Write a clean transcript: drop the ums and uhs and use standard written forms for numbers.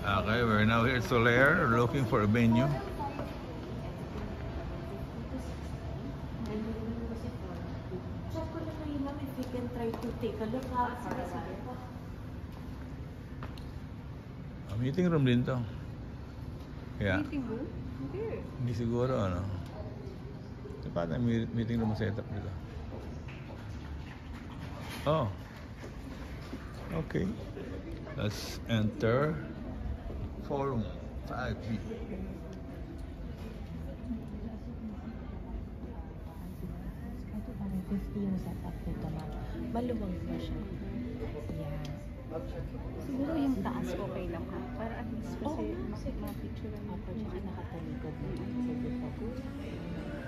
Okay, we're now here at Solaire, looking for a venue. Check ko lang ngayon ma'am if we can try to take a look at Meeting room din to. Yeah. Meeting room? Hindi siguro, ano. Ito pa na meeting room setup dito. Oh. Okay. Let's enter forum 5B. Ito parang 50 yung setup nito ma'am. Maluwag na siya. Yeah. Siguro yung taas okay lang ha. Para at least kasi ma-picture mo pa dyan. Nakatalikod na.